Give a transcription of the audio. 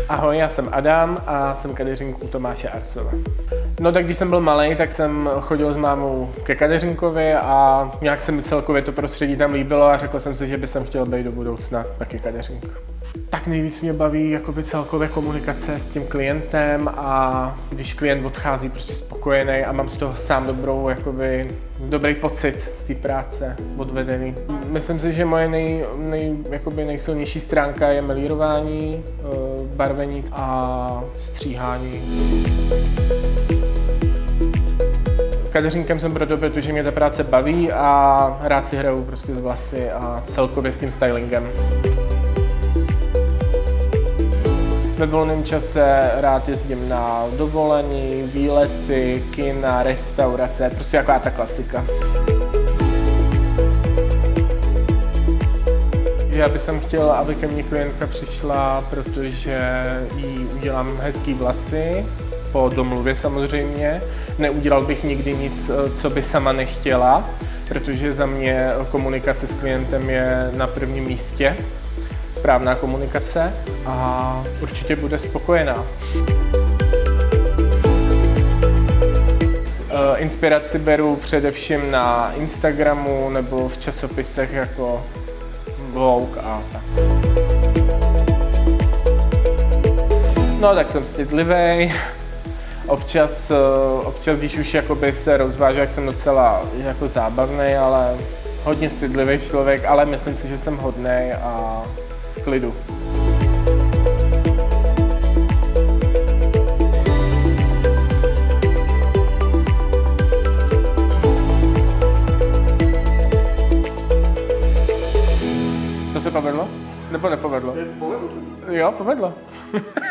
Ahoj, já jsem Adam a jsem kadeřník u Tomáše Arsova. No tak když jsem byl malý, tak jsem chodil s mámou ke kadeřínkovi a nějak se mi celkově to prostředí tam líbilo a řekl jsem si, že bych chtěl být do budoucna taky kadeřník. Tak nejvíc mě baví jakoby celkově komunikace s tím klientem a když klient odchází prostě spokojený a mám z toho sám dobrý pocit z té práce odvedený. Myslím si, že moje nejsilnější stránka je melírování, barvení a stříhání. Kadeřníkem jsem proto, protože mě ta práce baví a rád si hraju prostě s vlasy a celkově s tím stylingem. Ve volném čase rád jezdím na dovolení, výlety, kina, restaurace, prostě taková ta klasika. Já bych chtěl, aby ke mně klientka přišla, protože jí udělám hezký vlasy, po domluvě samozřejmě. Neudělal bych nikdy nic, co by sama nechtěla, protože za mě komunikace s klientem je na prvním místě. Správná komunikace a určitě bude spokojená. Inspiraci beru především na Instagramu nebo v časopisech jako Vogue a tak. No tak jsem stydlivý. Občas, když už se rozvážu, jak jsem docela jako zábavný, ale hodně stydlivý člověk, ale myslím si, že jsem hodnej a v klidu. To se povedlo? Nebo nepovedlo? Povedlo se to. Jo, povedlo.